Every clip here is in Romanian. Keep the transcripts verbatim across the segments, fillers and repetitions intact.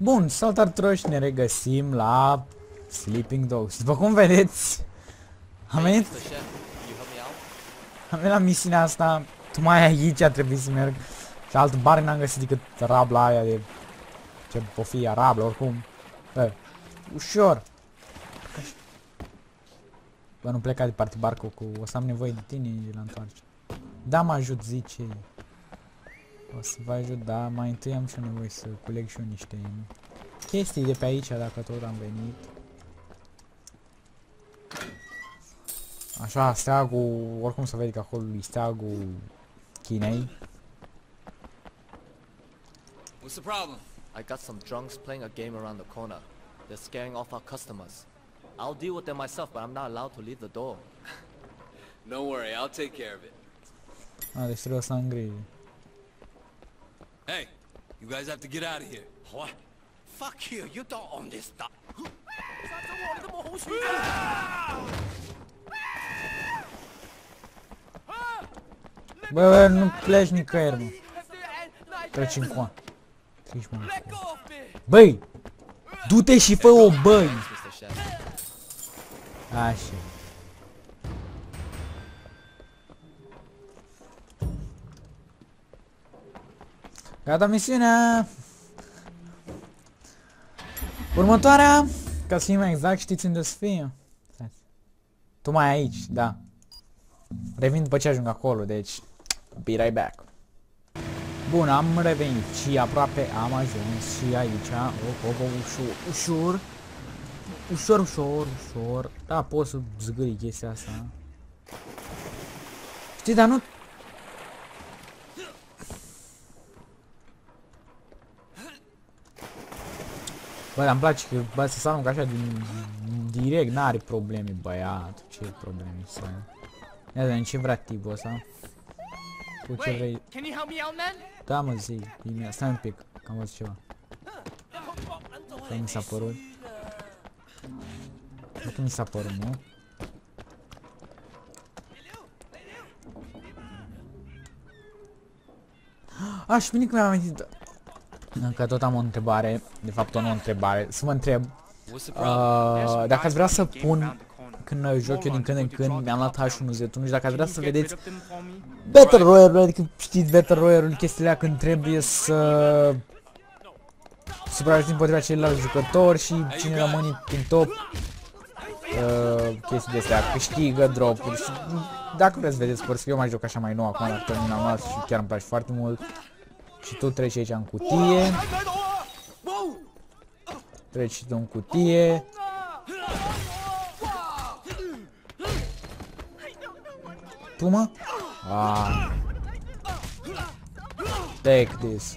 Bun, salutare tuturor și ne regăsim la Sleeping Dogs. După cum vedeți, am venit, am venit la misiunea asta, tocmai aici a trebuit să merg și altă bar n-am găsit decât rabla aia de ce pofia, rablă, oricum. Bă, ușor. Bă, nu pleca departe barcul cu, o să am nevoie de tine la întoarce. Da, mă ajut, zice. O să vă ajut, da, mai întâi am și nevoie să culeg și eu niște chestii de pe aici, dacă tot am venit. Așa, steagul, oricum să vede că acolo e steagul Chinei. What's the problem? I got some drunks playing a game around the corner. They're scaring off our customers. I'll deal with them myself, but I'm not allowed to leave the door. Don't worry, I'll take care of it. A, deci trebuie să am grijă. Hey, you guys have to get out of here. What? Fuck you! You don't own this stuff. Bă, bă, nu pleci nicăieri, mă. Treci în coa. Treci, mă. Băi! Du-te și fă o băi! Așa. Gata misiunea! Următoarea, ca să fim mai exact, știți unde o să fie? Tocmai aici, da. Revin după ce ajung acolo, deci be right back. Bun, am revenit și aproape am ajuns și aici. Oh, oh, oh, ușor, ușor. Ușor, ușor, ușor. Da, pot să zgâri chestia asta. Știi, dar nu... Bă, dar îmi place că, bă, să arunc așa din direct, n-are probleme, băiat. Ce probleme să ai? Ia de ce vrea tipul ăsta? Tu ce vrei? Da, mă, zi, bine, stai un pic, că am văzut ceva. Că mi s-a părut. Nu că mi s-a părut, nu? A, și bine că mi-am amintit. Încă tot am o întrebare, de fapt o nouă întrebare, să mă întreb uh, dacă ați vrea să pun, când joc eu din când în când, mi-am luat H unu Z unu și dacă ați vrea să vedeți Battle Royale, adică știți Battle Royale-ul, chestiile când trebuie să supraviețuim împotriva celorlalți jucători și cine rămâne în top, uh, chestii de astea, câștigă drop-uri și dacă vreți să vedeți, pur eu mai joc așa mai nou acum, dacă mi-am luat și chiar îmi place foarte mult. Și tu treci aici în cutie. Treci și tu în cutie. Tu, mă? Ah. Take this.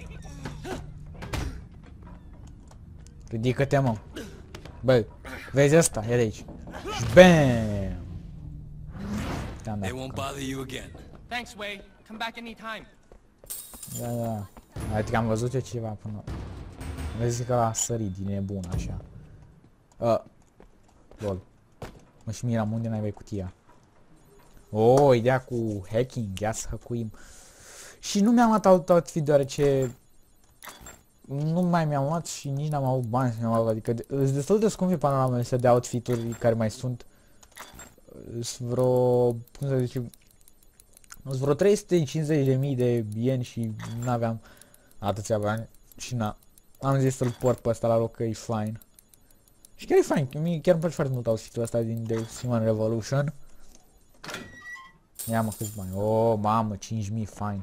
Ridică-te, mă. Bă, vezi asta? Ia de aici. Bam! They won't bother you again. Thanks, Wei. Come back anytime. Da, da. Adică am văzut eu ceva până... Vezi că a sărit din nebun, așa. Uh. Lol. Mă și miram unde n-ai cutia. Oh, ideea cu hacking, ia să hackuim. Și nu mi-am luat alt outfit deoarece... Nu mai mi-am luat și nici n-am avut bani să mi-am luat, adică sunt destul de scumpe panoramele astea de outfit-uri care mai sunt. Sunt vreo... cum să zic... Sunt vreo trei sute cincizeci de mii de ieni și nu aveam atâția bani și na, am zis să-l port pe ăsta la loc că e fine. Și chiar e fine, mie chiar îmi place foarte mult outfit-ul ăsta din Deus Human Revolution. Ia mă câți bani, oh mamă, cinci mii, fine.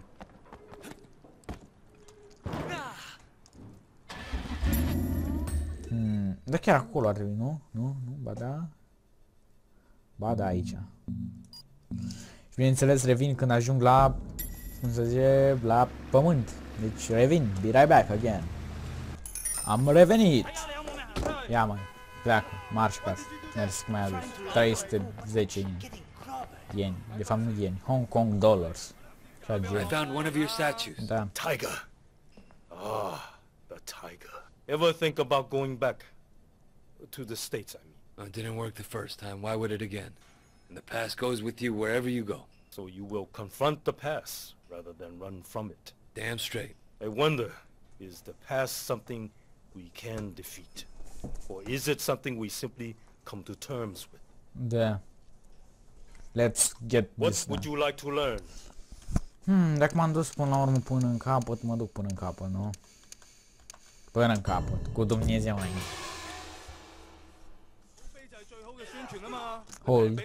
Hmm, dar chiar acolo ar trebui, nu? Nu? Nu? Ba da? Ba da, aici. Și bineînțeles revin când ajung la, cum să zice, la pământ. Deci revin, be right back again. Am revenit. Ia mă, pleacă, marș acasă. Mersi, cum ai adus. trei sute zece ieni. De fapt nu ieni, Hong Kong dollars. I found one of your statues. Da. Tiger. Ah, the tiger. Ever think about going back to the States, I mean? It didn't work the first time. Why would it again? And the past goes with you wherever you go. So you will confront the past rather than run from it. Damn straight. I wonder, is the past something we can defeat? Or is it something we simply come to terms with? Da. Let's get What this would done. you like to learn? Hmm, dacă m-am dus până la urmă până în capăt, mă duc până în capăt, nu? Până în capăt, cu Dumnezeu mai mult. Hold.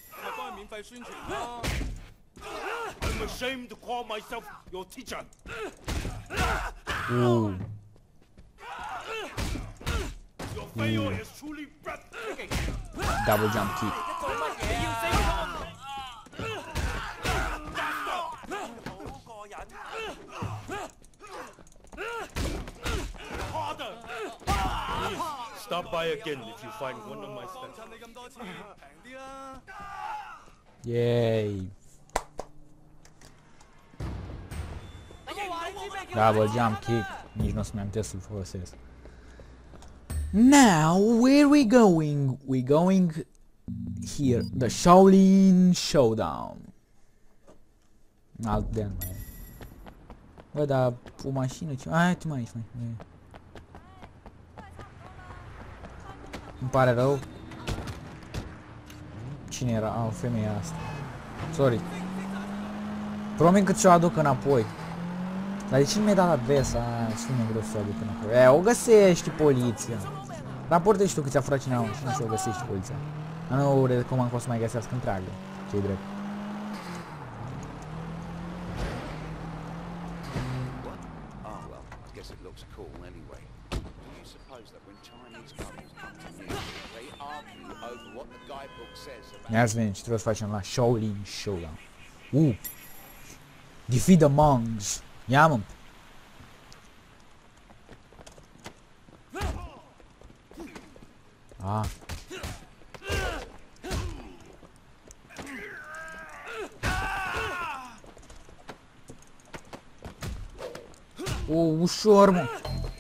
I'm ashamed to call myself your teacher. Uh. Your failure is truly breathtaking. Double jump kick. Harder. Stop by again if you find one of my steps. Yay. Double jump kick. Nici nu o să mi-am testul să folosesc. Now, where we going? We going here. The Shaolin Showdown. Alt de mai. Bă, dar o mașină ce... Ai, tu mai aici, mai. Îmi pare rău. Cine era? Ah, o femeie asta. Sorry. Promit că ți-o aduc înapoi. Dar de ce nu mi-ai dat adresa? Aia, sună greu să o aduc înapoi. E, o găsești poliția. Raportești tu că ți-a furat cineva și nu și o găsești poliția. Dar nu recomand că o să mai găsească întreagă. Ce-i drept. Ia să vedem ce trebuie să facem la Shaolin Showdown. Uh! Defeat the monks. Ia mă! Ah. Oh, ușor, mă!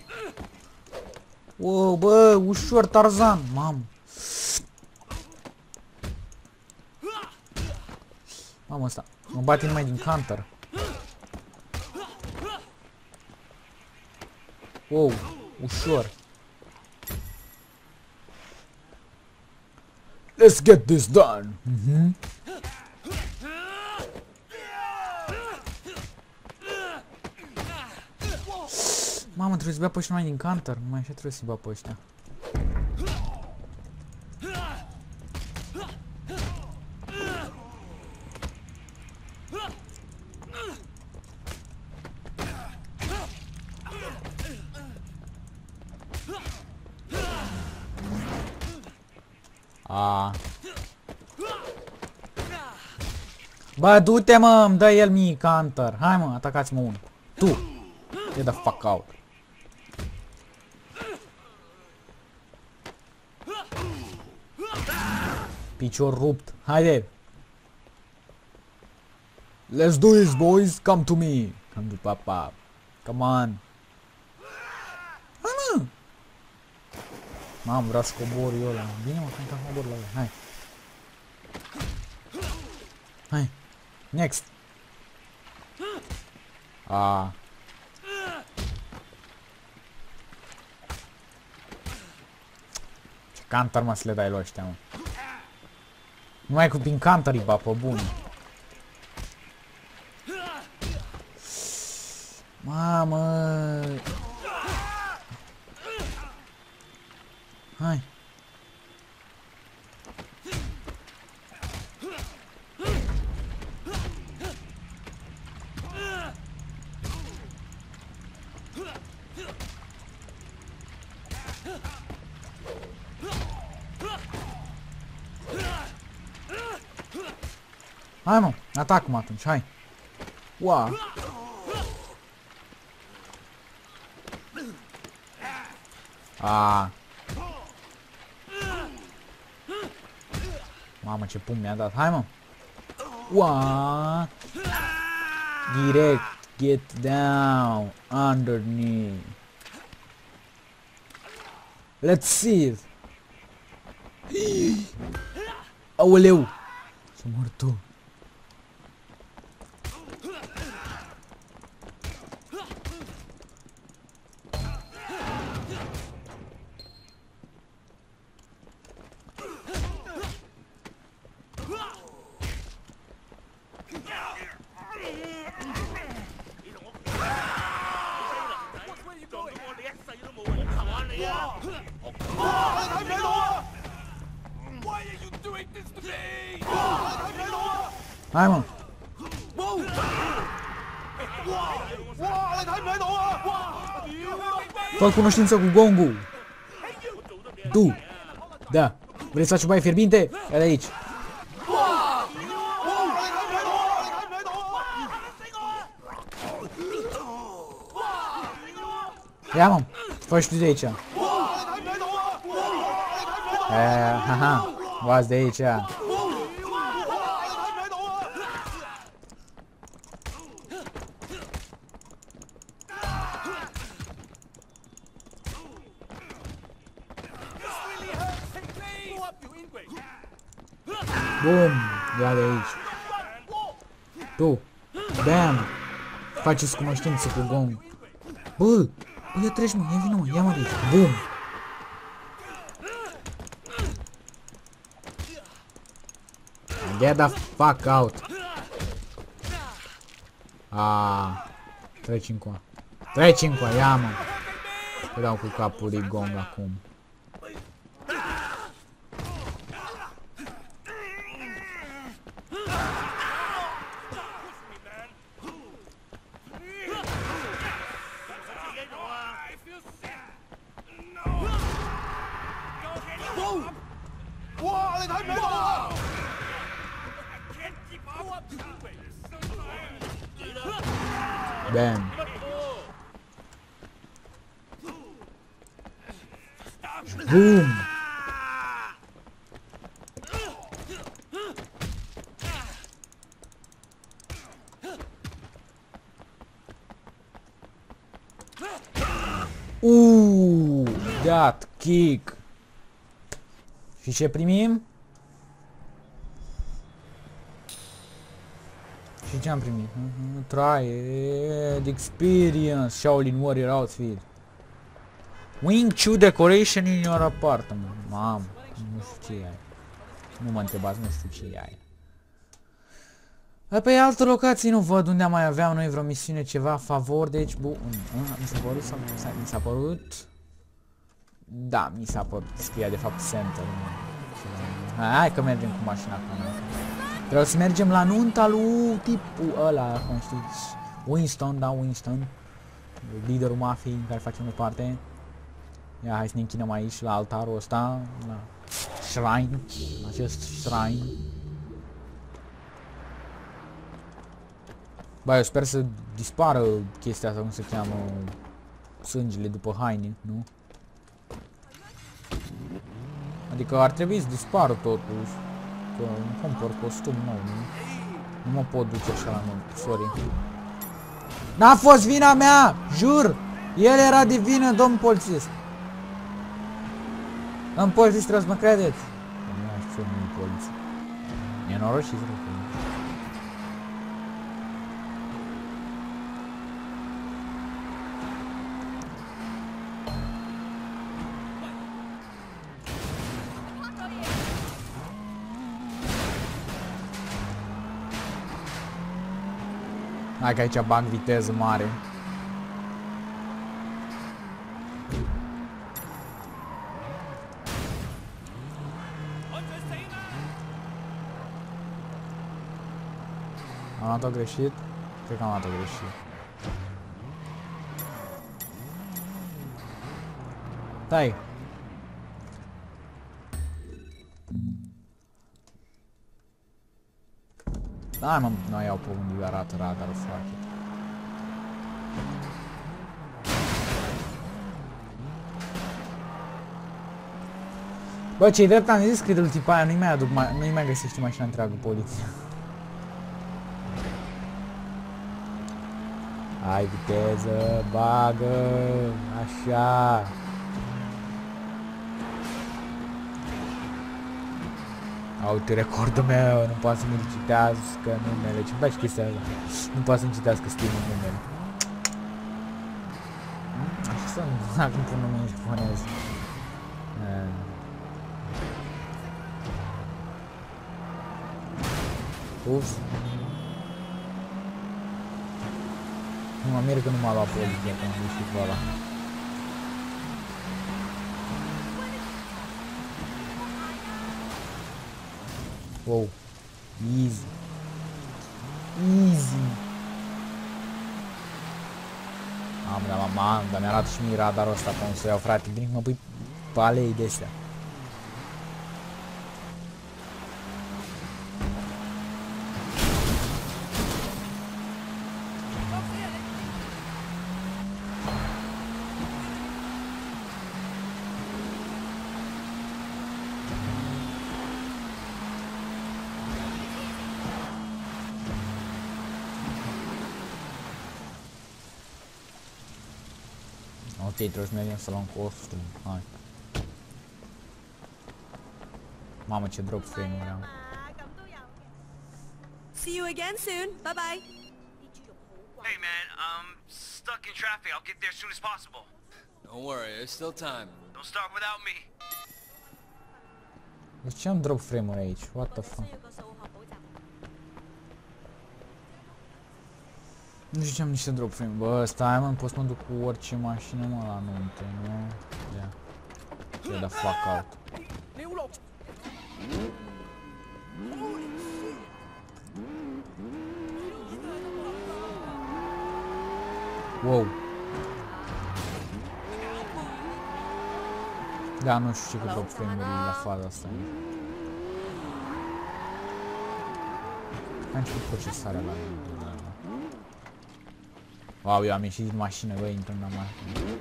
Oh, bă, ușor, Tarzan, mamă! Mamă, ăsta, mă bate numai din counter. Wow, ușor. Let's get this done. Mhm. Mamă, trebuie să bea pe ăștia numai din counter. Numai așa trebuie să-i bea pe ăștia. A. Bă, du-te, mă, îmi dă el mie counter. Hai, mă, atacați-mă unul. Tu. Get the fuck out. Picior rupt. Haide. Let's do this, boys. Come to me. Come to papa. Come on. Hai, mă. Mamă, vreau să cobor eu ăla. Bine, mă, că am cobor la el. Hai. Hai. Next. A. Ce counter, mă, să le dai lui ăștia, mă. Numai cu prin counter-i, ba, pe bun. Mamă. Hai. Hai, mă, atac-mă atunci, hai. Ua. A. Mamă, ce pumn mi-a dat. Hai, mă. Ua. Direct. Get down. Underneath. Let's see it. Aoleu. Să mor tu. Hai, mă! Fă cunoștință cu gongul! Tu! Da! Vrei să faci o baie fierbinte? Ia de aici! Ia, mă! Fă și tu de aici! Aia, haha! V-ați de aici! Bum! Ia de aici! Tu! Bam! Faceți cunoștință cu gong! Bă! Bă, ia treci, mă! Ia vină, mă! Ia mă de aici! Bum! Get the fuck out! Ah, treci încoa! Treci încoa! Ia, mă! Te dau cu capul lui gong acum! Bam! Boom! Uuuu, that kick! Și ce primim? Și ce am primit? Uh-huh. Try experience, Shaolin Warrior outfit. Wing Chun decoration in your apartment. Mamă, nu știu ce e aia. Nu mă întrebați, nu știu ce e aia. Pe altă locație nu văd unde mai aveam noi vreo misiune, ceva, favor, deci bun. Mi s-a părut sau mi s-a părut? Da, mi s-a părut. Scria de fapt center. Hai că mergem cu mașina acum. Trebuie să mergem la nunta lui tipul ăla, cum știți. Winston, da, Winston. Liderul mafiei în care facem parte. Ia, hai să ne închinăm aici la altarul ăsta. La shrine. Acest shrine. Bă, eu sper să dispară chestia asta, cum se cheamă, sângele după haine, nu? Adică ar trebui să dispară totuși, că îmi cumpăr costum nou, nu? Nu mă pot duce așa la mult, sorry. N-a fost vina mea, jur! El era de vină, domn polițist. În polițist trebuie să mă credeți. Nu știu, nu-i poliție. E norocit, rău. Hai că aici bag viteză mare. Am luat-o greșit? Cred că am luat-o greșit. Stai! Da, mă, nu iau pe unde arată radarul, frate. Bă, ce-i drept, am zis că de tipa aia nu-i mai aduc, nu-i mai găsește mașina întreagă poliția. Hai viteză, bagă, așa. Uite, recordul meu, nu poate să mi-l citească numele, ce-mi place chestia asta? Nu poate să-mi citească stilul numele. Așa să nu fac cum pun nume în japonez. Ups. Nu mă mir că nu m-a luat poliția, că am ieșit pe ăla. Wow. Easy. Easy. Am, dar mamă, dar mi-arată și mie radarul ăsta cum să iau, frate. Vin mă pui pe alei de astea. Ok, trebuie să mergem să luăm costum. Hai. Mamă, ce drop frame-uri am. See you again soon. Bye bye. Hey man, I'm stuck in traffic. I'll get there as soon as possible. Don't worry, there's still time. Don't start without me. De ce am drop frame-uri aici? What the fuck? Nu știu ce am niște drop frame. Bă, stai mă, pot să mă duc cu orice mașină mă la nuntă, nu? Ia. Get the fuck out. Wow. Da, nu știu ce cu drop frame-urile la faza asta. A început procesarea la la Wow, eu am ieșit din mașină, băi, intrăm la mașină.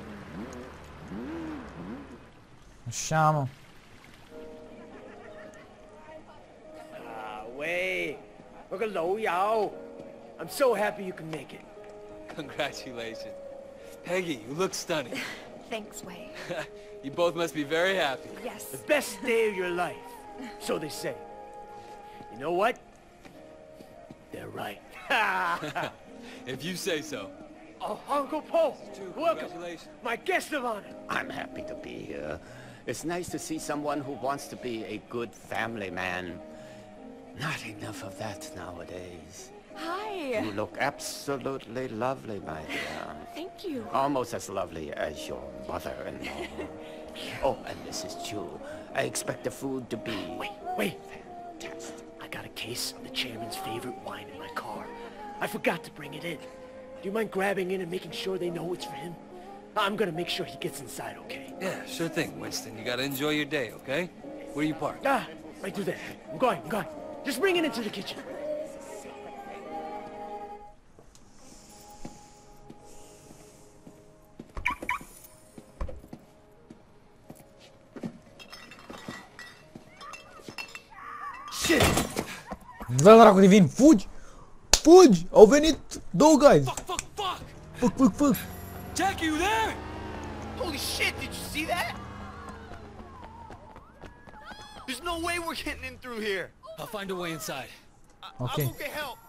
Așa, mă. Ah, wait. Look at Lou Yao. I'm so happy you can make it. Congratulations. Peggy, you look stunning. Thanks, Wei. You both must be very happy. Yes. The best day of your life. So they say. You know what? They're right. If you say so. Oh, Uncle Po, welcome. Congratulations. My guest of honor. I'm happy to be here. It's nice to see someone who wants to be a good family man. Not enough of that nowadays. Hi. You look absolutely lovely, my dear. Thank you. Almost as lovely as your mother-in-law. Oh, and Missus Chu. I expect the food to be... Wait, wait. Fantastic. I got a case of the chairman's favorite wine in my car. I forgot to bring it in. Do you mind grabbing in and making sure they know it's for him? I'm gonna make sure he gets inside, okay? Yeah, sure thing, Winston. You gotta enjoy your day, okay? Where you parked? Ah, right through there. I'm going, I'm going. Just bring it into the kitchen. Shit! Dă dracu de vin, fugi! Fugi! Au venit două guys! Fuck, fuck, fuck! Fuck, fuck, fuck! Jackie, you there? Holy shit, did you see that? There's no way we're getting in through here. I'll find a way inside. I Okay. I'll go get help.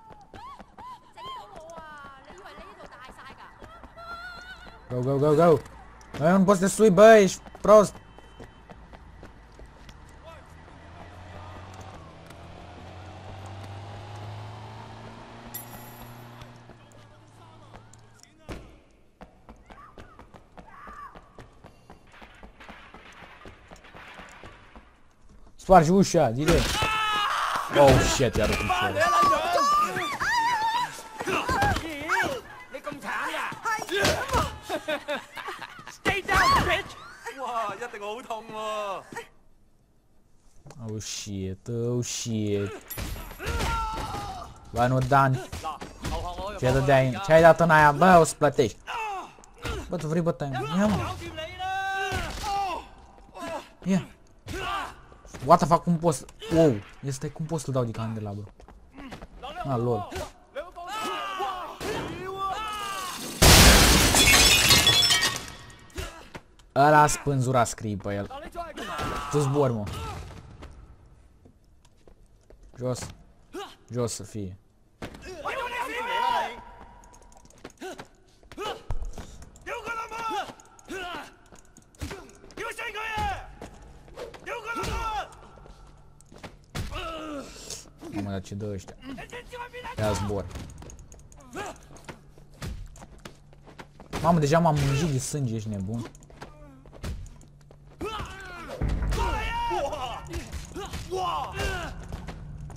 Go, go, go, go! Băi, nu poți să te sui, bă, ești prost! Spargi ușa, direct! Oh, shit, i-a rupt piciorul. Stay down, bitch! Oh, shit, oh, shit. Bă, nu, Dan. Ce dădeai? Ce ai dat în aia? Bă, o să plătești. Bă, tu vrei bătaie? Ia, mă. Ia. What the fuck, cum poți să... Wow, este cum poți să-l dau de candelabru? Ah, lol. Ăla spânzura scrie pe el. Tu zbori, mă. Jos. Jos să fie. Mamă, dar ce dă ăștia? Ia zbor. Mamă, deja m-am mânjit de sânge, ești nebun?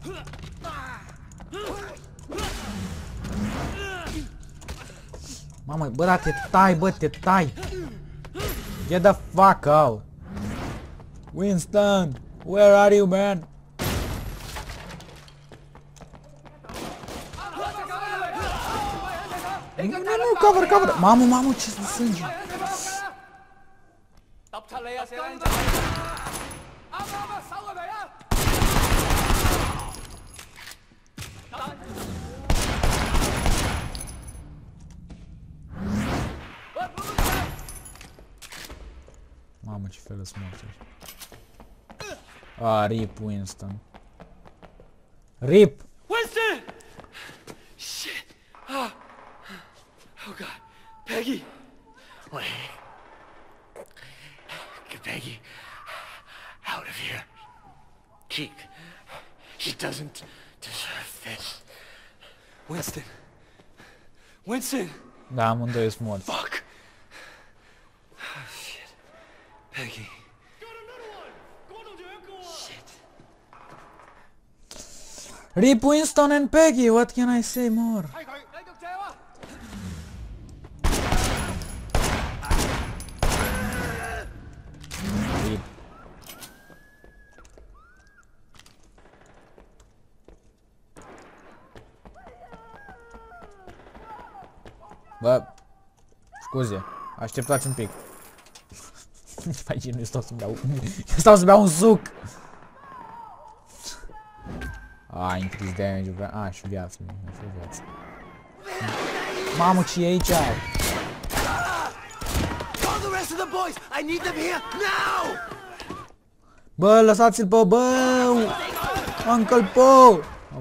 Mamă, bă, da, te tai, bă, te tai. Get the fuck out. Winston, where are you, man? Nu, nu, nu, cover, cover. Mamă, mamă, ce sânge. Mamă, ce fel de morți. Ah, rip Winston. Rip! Winston! Shit! Ah. Oh God, Peggy! Wait. Get Peggy out of here. She... she doesn't deserve this. Winston! Winston! Da, amândoi sunt morți. Fuck! Oh, shit. Peggy. Shit. Rip Winston and Peggy, what can I say more? Rip. Bă, scuze, așteptați un pic. Aici nu stau să beau, eu stau să beau un suc. Ah, increase damage, ah, și viață, nu știu viață. Mamă, ce e aici? Bă, lăsați-l pe bă, Uncle Po!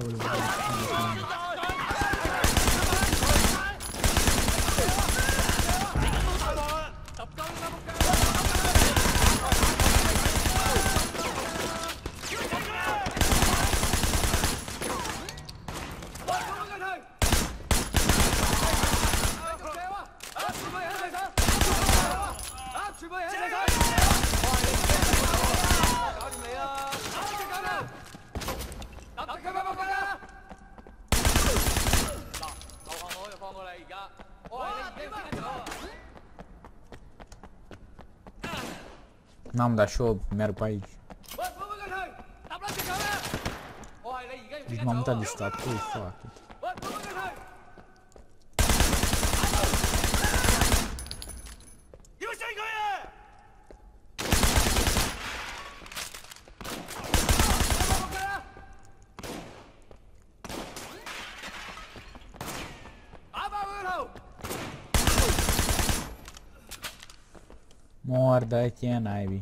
N-am dat și eu merg pe aici. Deci m-am mutat de statui, fuck it. More da can Ivy.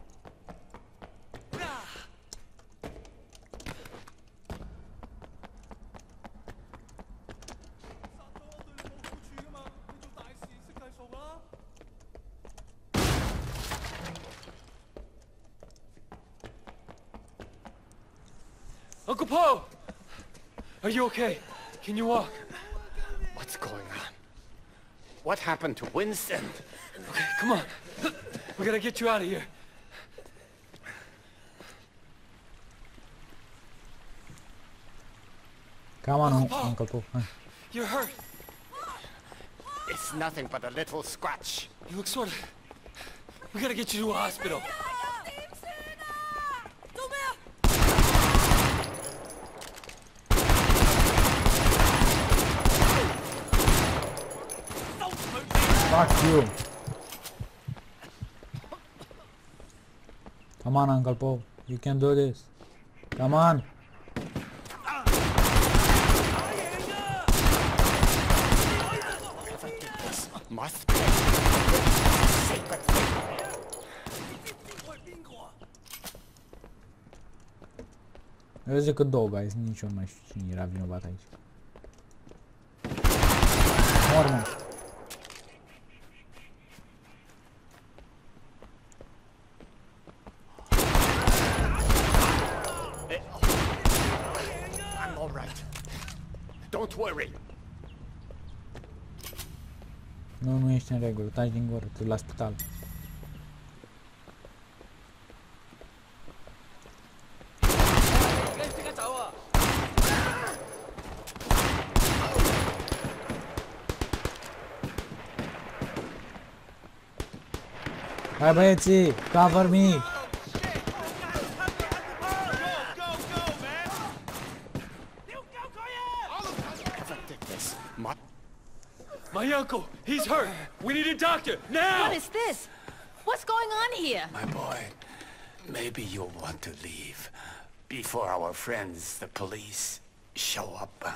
Uncle Po! Are you okay? Can you walk? What's going on? What happened to Winston? Okay, come on. We gotta get you out of here. Come on, Uncle, Uncle Po. You're hurt. It's nothing but a little scratch. You look sort of... We gotta get you to a hospital. Fuck you. Come on, Uncle Po. You can do this. Come on. Must be sacred. Eu zic că două guys, nici eu nu mai știu cine era vinovat aici. Mor, mă. I'm all right. Don't worry. Nu, nu ești în regulă, taci din gură, tu la spital. Hai băieții, cover me! My uncle, he's hurt. We need a doctor, now! What is this? What's going on here? My boy, maybe you'll want to leave before our friends, the police, show up.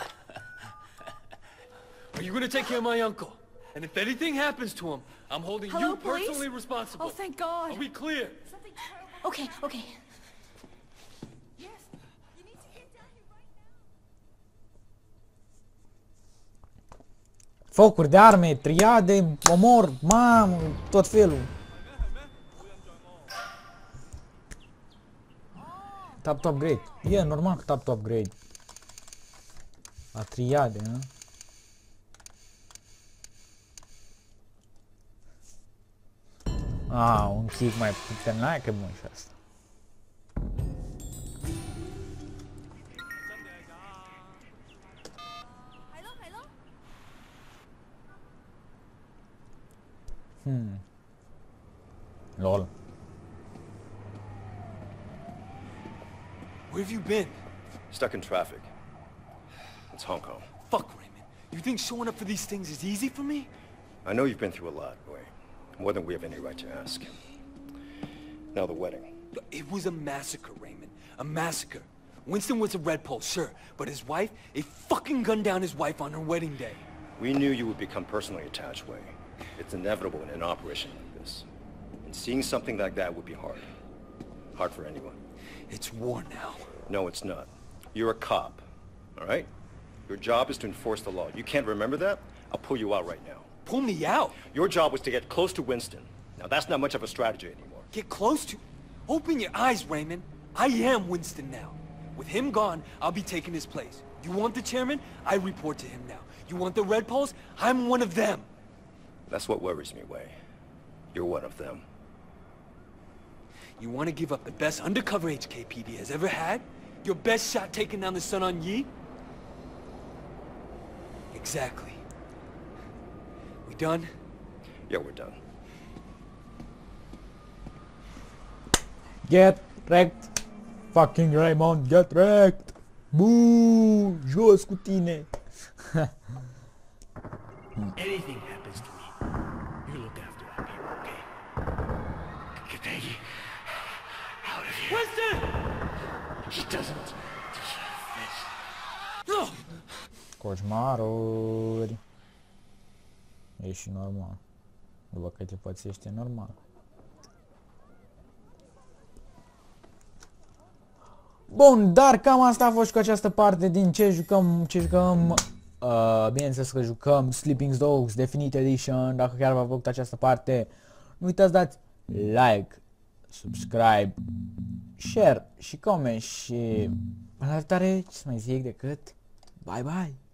Are you gonna take care of my uncle? And if anything happens to him, I'm holding Hello, you police? personally responsible. Oh, thank God. Are we clear? Okay, okay. Focuri de arme, triade, omor, mamă, tot felul. Tap to upgrade. E normal că tap to upgrade. La triade, nu? Ah, un kick mai puternic, hai că bun și asta. Hmm. Lol. Where have you been? Stuck in traffic. It's Hong Kong. Fuck, Raymond. You think showing up for these things is easy for me? I know you've been through a lot, boy. More than we have any right to ask. Now the wedding. It was a massacre, Raymond. A massacre. Winston was a red pole, sure, but his wife, they fucking gunned down his wife on her wedding day. We knew you would become personally attached, Wei. It's inevitable in an operation like this. And seeing something like that would be hard. Hard for anyone. It's war now. No, it's not. You're a cop, all right? Your job is to enforce the law. You can't remember that? I'll pull you out right now. Pull me out? Your job was to get close to Winston. Now, that's not much of a strategy anymore. Get close to... Open your eyes, Raymond. I am Winston now. With him gone, I'll be taking his place. You want the chairman? I report to him now. You want the Red Poles? I'm one of them. That's what worries me, Wei. You're one of them. You want to give up the best undercover H K P D has ever had? Your best shot taking down the Sun On Yi? Exactly. We done? Yeah, we're done. Get wrecked. Fucking Raymond, get wrecked. Boo, jos cu tine. Anything happens to me, you look after our people, okay? Get Peggy out of here. Winston! He doesn't deserve this. No! Coșmaruri. E și normal. După că te pățești, e normal. Bun, dar cam asta a fost cu această parte din ce jucăm, ce jucăm, uh, bineînțeles că jucăm Sleeping Dogs Definitive Edition. Dacă chiar v-a plăcut această parte, nu uitați dați like, subscribe, share și comment și la revedere, ce să mai zic decât bye bye!